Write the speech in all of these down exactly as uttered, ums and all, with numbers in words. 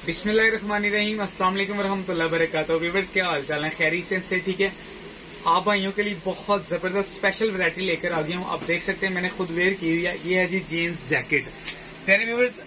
बिस्मिल्लाहिर्रहमानिर्रहीम, अस्सलाम वालेकुम वरहमतुल्लाहि वबरकातुहू। व्यूअर्स, क्या हाल चाल है? खैरियत से? ठीक है। आप भाइयों के लिए बहुत जबरदस्त स्पेशल वैरायटी लेकर आ गया हूँ। आप देख सकते हैं मैंने खुद वेयर की हुई है। ये है जी जीन्स जैकेट। प्यारे व्यूअर्स,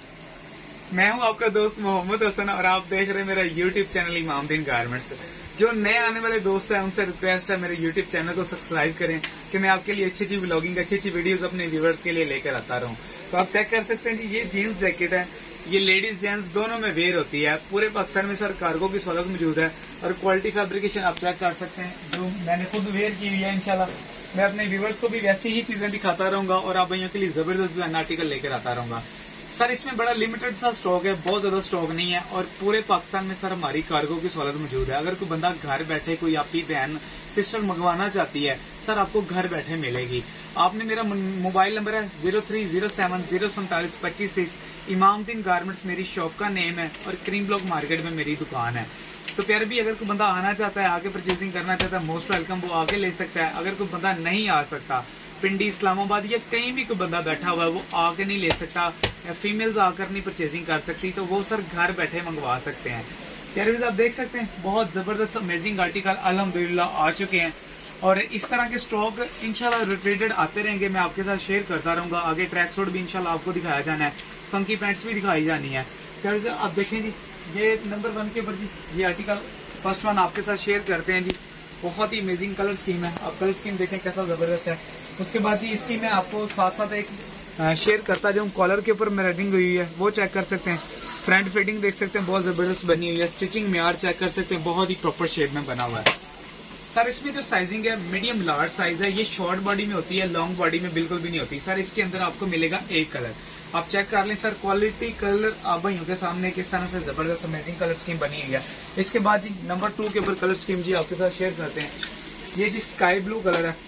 मैं हूँ आपका दोस्त मोहम्मद हसन और आप देख रहे हैं मेरा यूट्यूब चैनल इमामुद्दीन गारमेंट्स। जो नए आने वाले दोस्त हैं उनसे रिक्वेस्ट है मेरे यूट्यूब चैनल को सब्सक्राइब करें कि मैं आपके लिए अच्छी अच्छी व्लॉगिंग, अच्छी अच्छी वीडियोस अपने व्यूअर्स के लिए लेकर आता रहूं। तो आप चेक कर सकते हैं जी, ये जीन्स जैकेट है। ये लेडीज जेंट्स दोनों में वेयर होती है। पूरे पाकिस्तान में सर कार्गो की सहूलत मौजूद है और क्वालिटी फैब्रिकेशन आप चेक कर सकते हैं, जो मैंने खुद वेयर की हुई है। इंशाल्लाह मैं अपने व्यूअर्स को भी वैसी ही चीजें दिखाता रहूंगा और आप भाइयों के लिए जबरदस्त जो है आर्टिकल लेकर आता रहूंगा। सर इसमें बड़ा लिमिटेड सा स्टॉक है, बहुत ज्यादा स्टॉक नहीं है और पूरे पाकिस्तान में सर हमारी कार्गो की सहूलत मौजूद है। अगर कोई बंदा घर बैठे कोई आपकी बहन सिस्टर मंगवाना चाहती है, सर आपको घर बैठे मिलेगी। आपने मेरा मोबाइल नंबर है zero three zero seven zero सैंतालीस पच्चीस तीस। इमामुद्दीन गारमेंट्स मेरी शॉप का नेम है और क्रीम ब्लॉक मार्केट में मेरी दुकान है। तो प्यारे भी अगर कोई बंदा आना चाहता है, आके परचेजिंग करना चाहता है, मोस्ट वेलकम, वो आके ले सकता है। अगर कोई बंदा नहीं आ सकता, पिंडी इस्लामाबाद या कहीं भी कोई बंदा बैठा हुआ है, वो आके नहीं ले सकता या फीमेल्स आकर नहीं परचेजिंग कर सकती, तो वो सर घर बैठे मंगवा सकते हैं। प्यारे आप देख सकते हैं बहुत जबरदस्त अमेजिंग आर्टिकल अल्हम्दुलिल्लाह आ चुके हैं और इस तरह के स्टॉक इंशाल्लाह रिपीटेड आते रहेंगे। मैं आपके साथ शेयर करता रहूंगा। आगे ट्रैक सूट भी इंशाल्लाह आपको दिखाया जाना है, फंकी पैंट्स भी दिखाई जानी है। प्यारे आप देखें जी, ये नंबर वन के ऊपर जी ये आर्टिकल फर्स्ट वन आपके साथ शेयर करते हैं जी। बहुत ही अमेजिंग कलर स्कीम है। आप कलर स्कीम देखें कैसा जबरदस्त है। उसके बाद जी इसकी मैं आपको साथ साथ एक शेयर करता जाऊँ। कॉलर के ऊपर रेडिंग हुई है, वो चेक कर सकते हैं। फ्रंट फिटिंग देख सकते हैं बहुत जबरदस्त बनी हुई है। स्टिचिंग म्यार चेक कर सकते हैं, बहुत ही प्रॉपर शेप में बना हुआ है। सर इसमें जो साइजिंग है मीडियम लार्ज साइज है। ये शॉर्ट बॉडी में होती है, लॉन्ग बॉडी में बिल्कुल भी नहीं होती। सर इसके अंदर आपको मिलेगा एक कलर। आप चेक कर लें सर, क्वालिटी कलर आप भाइयों के सामने किस तरह से जबरदस्त अमेजिंग कलर स्कीम बनी हुई है। इसके बाद जी नंबर टू के ऊपर कलर स्कीम जी आपके साथ शेयर करते हैं। ये जी स्काई ब्लू कलर है,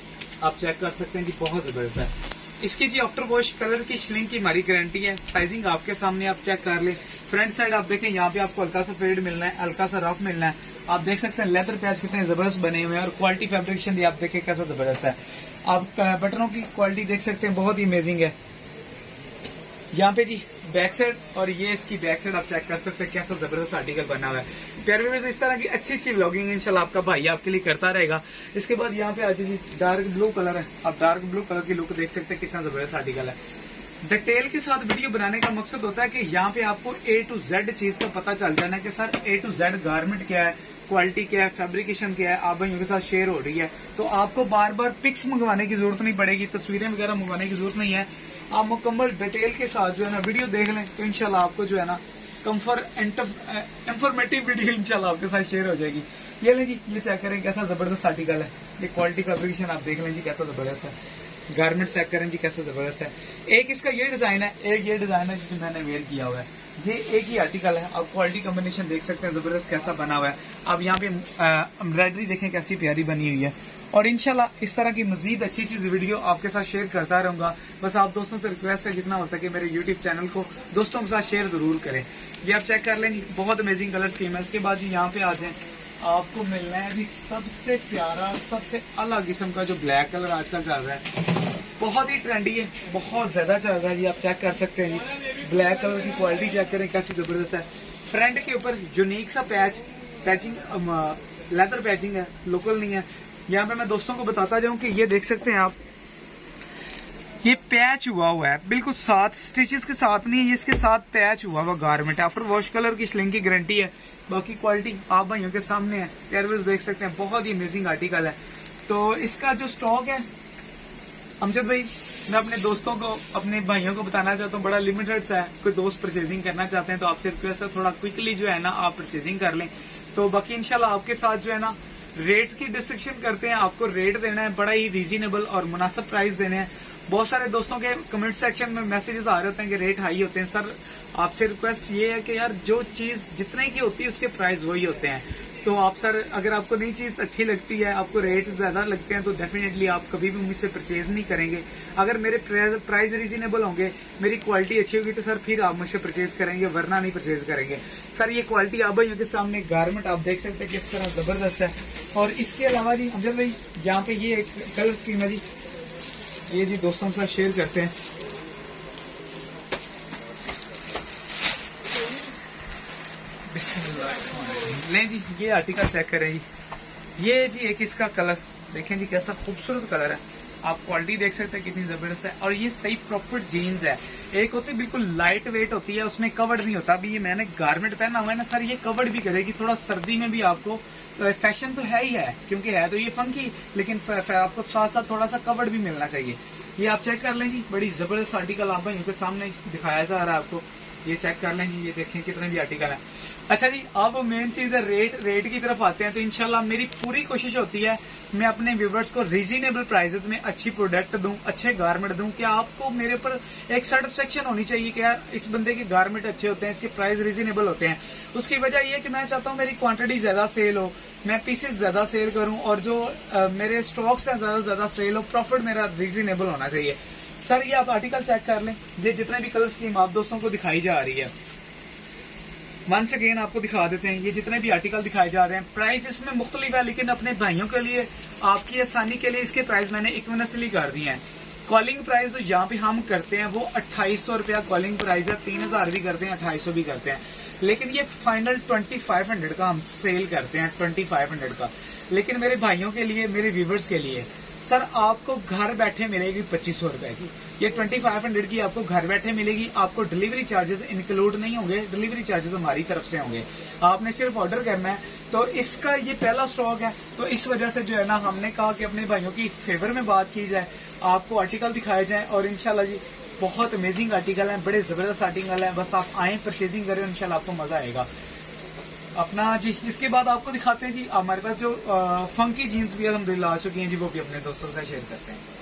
आप चेक कर सकते हैं जी, बहुत जबरदस्त है। इसकी जी आफ्टर वॉश कलर की श्रिंक की हमारी गारंटी है। साइजिंग आपके सामने आप चेक कर ले। फ्रंट साइड आप देखें, यहाँ पे आपको हल्का सा फेड मिलना है, हल्का सा रफ मिलना है। आप देख सकते हैं लेदर पैच कितने जबरदस्त बने हुए हैं और क्वालिटी फैब्रिकेशन भी आप देखें कैसा जबरदस्त है। आप बटनों की क्वालिटी देख सकते हैं, बहुत ही अमेजिंग है। यहाँ पे जी बैक साइड और ये इसकी बैक साइड आप चेक कर सकते हैं, कैसा जबरदस्त आर्टिकल बना हुआ है। प्यारे व्यूअर्स, इस तरह की अच्छी अच्छी व्लॉगिंग इंशाल्लाह आपका भाई आपके लिए करता रहेगा। इसके बाद यहाँ पे आज जी डार्क ब्लू कलर है। आप डार्क ब्लू कलर की लुक देख सकते हैं, कितना जबरदस्त आर्टिकल है। डिटेल के साथ वीडियो बनाने का मकसद होता है कि यहाँ पे आपको ए टू जेड चीज का पता चल जाना है कि sir A to Z garment क्या है, क्वालिटी क्या है, फैब्रिकेशन क्या है, आप भाइयों के साथ शेयर हो रही है। तो आपको बार बार पिक्स मंगवाने की जरूरत नहीं पड़ेगी, तस्वीरें वगैरह मंगवाने की जरूरत नहीं है। आप मुकम्मल डिटेल के साथ जो है ना वीडियो देख लें तो इंशाल्लाह आपको जो है ना कंफर्ट इंफॉर्मेटिव वीडियो इंशाल्लाह आपके साथ शेयर हो जाएगी। ये लें जी, ये चेक करें कैसा जबरदस्त आर्टिकल है। ये क्वालिटी फैब्रिकेशन आप देख लें जी, कैसा जबरदस्त है। गारमेंट चेक करें जी, कैसा जबरदस्त है। एक इसका ये डिजाइन है, एक ये डिजाइन है जिसे मैंने वेयर किया हुआ है। ये एक ही आर्टिकल है। आप क्वालिटी कॉम्बिनेशन देख सकते हैं जबरदस्त कैसा बना हुआ है। आप यहाँ पे एम्ब्रॉयडरी देखें कैसी प्यारी बनी हुई है और इंशाल्लाह इस तरह की मजीद अच्छी चीज वीडियो आपके साथ शेयर करता रहूंगा। बस आप दोस्तों से रिक्वेस्ट है जितना हो सके मेरे यूट्यूब चैनल को दोस्तों के साथ शेयर जरूर करें। ये आप चेक कर लें जी, बहुत अमेजिंग कलर स्कीम है। उसके बाद जी यहाँ पे आ जाए, आपको मिलना है अभी सबसे प्यारा सबसे अलग किस्म का जो ब्लैक कलर आजकल चल रहा है, बहुत ही ट्रेंडी है, बहुत ज्यादा चल रहा है जी। आप चेक कर सकते हैं जी, ब्लैक कलर की क्वालिटी चेक करें कैसी जबरदस्त है। फ्रंट के ऊपर यूनिक सा पैच पैचिंग लेदर पैचिंग है, लोकल नहीं है। यहाँ पे मैं दोस्तों को बताता जाऊं कि ये देख सकते हैं आप, ये पैच हुआ हुआ है बिल्कुल साथ, स्टिचेस के साथ नहीं है, ये इसके साथ पैच हुआ हुआ गारमेंट है। आफ्टर वॉश कलर की स्लिंग की गारंटी है। बाकी क्वालिटी आप भाइयों के सामने है। एयरवेज देख सकते हैं, बहुत ही अमेजिंग आर्टिकल है। तो इसका जो स्टॉक है अमजद भाई, मैं अपने दोस्तों को अपने भाइयों को बताना चाहता हूँ, बड़ा लिमिटेड सा है। कोई दोस्त परचेजिंग करना चाहते हैं तो आपसे रिक्वेस्ट है थोड़ा क्विकली जो है ना आप परचेजिंग कर लें। तो बाकी इंशाल्लाह आपके साथ जो है ना रेट की डिस्क्रिप्शन करते हैं। आपको रेट देना है, बड़ा ही रीजनेबल और मुनासिब प्राइस देने हैं। बहुत सारे दोस्तों के कमेंट सेक्शन में मैसेजेस आ रहे होते हैं कि रेट हाई होते हैं। सर आपसे रिक्वेस्ट ये है कि यार जो चीज जितने की होती है उसके प्राइस वही होते हैं। तो आप सर अगर आपको नई चीज अच्छी लगती है, आपको रेट ज्यादा लगते हैं, तो डेफिनेटली आप कभी भी मुझसे परचेज नहीं करेंगे। अगर मेरे प्राइस रीजनेबल होंगे, मेरी क्वालिटी अच्छी होगी, तो सर फिर आप मुझसे परचेज करेंगे, वरना नहीं परचेज करेंगे। सर ये क्वालिटी आप भाइयों के सामने गारमेंट आप देख सकते हैं किस तरह जबरदस्त है। और इसके अलावा जी अमजद भाई यहाँ पे ये एक कलर स्कीम है जी, ये जी दोस्तों के साथ शेयर करते हैं। बिस्मिल्लाह। लें जी, ये आर्टिकल चेक करें जी। ये जी एक इसका कलर देखें जी, कैसा खूबसूरत कलर है। आप क्वालिटी देख सकते हैं कितनी जबरदस्त है। और ये सही प्रॉपर जीन्स है। एक होती बिल्कुल लाइट वेट होती है, उसमें कवर्ड नहीं होता। अभी ये मैंने गारमेंट पहना हुआ है ना सर, ये कवर्ड भी करेगी थोड़ा सर्दी में भी आपको। फैशन तो है ही है, क्योंकि है तो ये फंकी, लेकिन फ, फ, आपको साथ साथ थोड़ा सा कवर्ड भी मिलना चाहिए। ये आप चेक कर लें जी, बड़ी जबरदस्त आर्टिकल आप भाइयों के सामने दिखाया जा रहा है आपको। ये चेक कर लें जी, ये देखें कितने भी आर्टिकल है। अच्छा जी, अब मेन चीज है रेट। रेट की तरफ आते हैं तो इंशाल्लाह मेरी पूरी कोशिश होती है मैं अपने व्यूवर्स को रीजनेबल प्राइसेस में अच्छी प्रोडक्ट दूं, अच्छे गारमेंट दूं। क्या आपको मेरे पर एक सेटिस्फेक्शन होनी चाहिए कि यार इस बंदे के गारमेंट अच्छे होते हैं, इसके प्राइस रीजनेबल होते हैं। उसकी वजह यह है कि मैं चाहता हूं मेरी क्वांटिटी ज्यादा सेल हो, मैं पीसेस ज्यादा सेल करूं, और जो आ, मेरे स्टॉक्स हैं ज्यादा से ज्यादा सेल हो, प्रॉफिट मेरा रीजनेबल होना चाहिए। सर ये आप आर्टिकल चेक कर लें, ये जितने भी कलर स्कीम आप दोस्तों को दिखाई जा रही है, वंस अगेन आपको दिखा देते हैं। ये जितने भी आर्टिकल दिखाए जा रहे हैं, प्राइस इसमें मुख्तलिफ है, लेकिन अपने भाइयों के लिए आपकी आसानी के लिए इसके प्राइस मैंने इक्विनेसली कर दिए हैं। कॉलिंग प्राइस जो यहाँ पे हम करते हैं वो अट्ठाईस सौ रुपया कॉलिंग प्राइस है। तीन हजार भी करते हैं, अट्ठाईस सौ भी करते हैं, लेकिन ये फाइनल ट्वेंटी फाइव हंड्रेड का हम सेल करते हैं, ट्वेंटी फाइव हंड्रेड का। लेकिन मेरे भाइयों के लिए, मेरे व्यूवर्स के लिए सर आपको घर बैठे मिलेगी पच्चीस सौ रुपए की। ये ट्वेंटी फाइव हंड्रेड की आपको घर बैठे मिलेगी। आपको डिलीवरी चार्जेस इंक्लूड नहीं होंगे, डिलीवरी चार्जेस हमारी तरफ से होंगे। आपने सिर्फ ऑर्डर करना है। तो इसका ये पहला स्टॉक है, तो इस वजह से जो है ना हमने कहा कि अपने भाइयों की फेवर में बात की जाए, आपको आर्टिकल दिखाए जाए। और इंशाल्लाह जी बहुत अमेजिंग आर्टिकल है, बड़े जबरदस्त आर्टिकल है। बस आप आए, परचेजिंग करें, इंशाल्लाह आपको मजा आएगा अपना जी। इसके बाद आपको दिखाते हैं जी हमारे पास जो आ, फंकी जीन्स भी अल्हम्दुलिल्लाह आ चुकी हैं जी, वो भी अपने दोस्तों से शेयर करते हैं।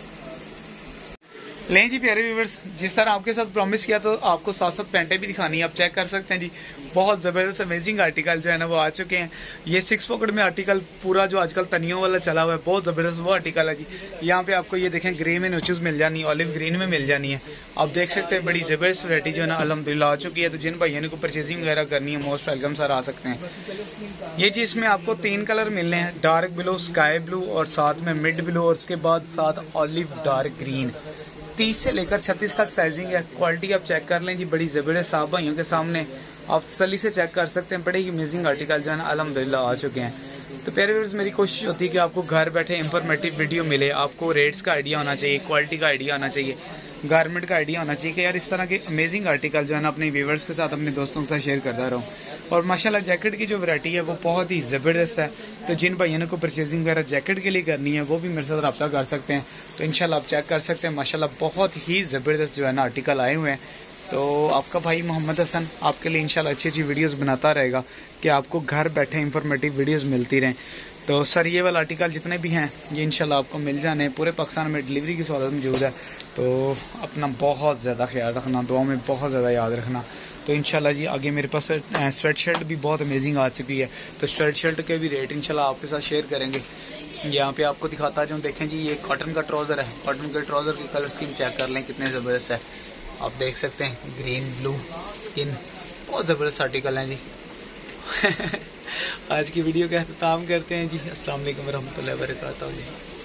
लें जी प्यारे व्यूवर्स, जिस तरह आपके साथ प्रॉमिस किया तो आपको साथ साथ पैंटें भी दिखानी है। आप चेक कर सकते हैं जी, बहुत जबरदस्त अमेजिंग आर्टिकल जो है ना वो आ चुके हैं। ये सिक्स पॉकेट में आर्टिकल पूरा जो आजकल तनियों वाला चला हुआ है, बहुत जबरदस्त वो आर्टिकल है जी। यहाँ पे आपको ये देखें ग्रे में नोचेस मिल जानी है, ऑलिव ग्रीन में मिल जानी है। आप देख सकते हैं बड़ी जबरदस्त वैरायटी जो है ना अल्हम्दुलिल्लाह आ चुकी है। तो जिन भाइयों को परचेजिंग वगैरह करनी है, मोस्ट वेलकम सर आ सकते हैं। ये जी इसमें आपको तीन कलर मिलने हैं, डार्क ब्लू, स्काई ब्लू और साथ में मिड ब्लू, और उसके बाद साथ ऑलिव डार्क ग्रीन। तीस से लेकर छत्तीस तक साइजिंग है। क्वालिटी आप चेक कर लें जी, बड़ी जबरदस्त आप भाइयों के सामने आप तसल्ली से चेक कर सकते हैं। बड़े ही अमेजिंग आर्टिकल जो है ना अल्हम्दुलिल्लाह आ चुके हैं। तो प्यारे व्यूअर्स, मेरी कोशिश होती है कि आपको घर बैठे इंफॉर्मेटिव वीडियो मिले। आपको रेट्स का आइडिया होना चाहिए, क्वालिटी का आइडिया होना चाहिए, गारमेंट का आइडिया होना चाहिए कि यार इस तरह के अमेजिंग आर्टिकल जो है ना अपने व्यूअर्स के साथ, अपने दोस्तों के साथ शेयर करता रहूं। और माशाल्लाह जैकेट की जो वैरायटी है वो बहुत ही जबरदस्त है। तो जिन भाइयों को परचेजिंग वगैरह जैकेट के लिए करनी है वो भी मेरे साथ रब्ता कर सकते हैं। तो इंशाल्लाह आप चेक कर सकते हैं, माशाल्लाह बहुत ही जबरदस्त जो है ना आर्टिकल आए हुए हैं। तो आपका भाई मोहम्मद हसन आपके लिए इंशाल्लाह अच्छी अच्छी वीडियोस बनाता रहेगा कि आपको घर बैठे इंफॉर्मेटिव वीडियोस मिलती रहें। तो सर ये वाला आर्टिकल जितने भी हैं ये इंशाल्लाह आपको मिल जाने, पूरे पाकिस्तान में डिलीवरी की सहूलत मौजूद है। तो अपना बहुत ज़्यादा ख्याल रखना, दुआ में बहुत ज़्यादा याद रखना। तो इंशाल्लाह जी आगे मेरे पास स्वेट शर्ट भी बहुत अमेजिंग आ चुकी है। तो स्वेट शर्ट के भी रेट इंशाल्लाह आपके साथ शेयर करेंगे। यहाँ पे आपको दिखाता जो देखें जी, ये कॉटन का ट्राउज़र है। कॉटन के ट्राउज़र की कलर स्कीम चेक कर लें कितने ज़बरदस्त है। आप देख सकते हैं ग्रीन ब्लू स्किन, बहुत ज़बरदस्त आर्टिकल हैं जी। आज की वीडियो का अख्ताम करते हैं जी। अस्सलाम वालेकुम रहमतुल्लाहि व बरकातहू जी।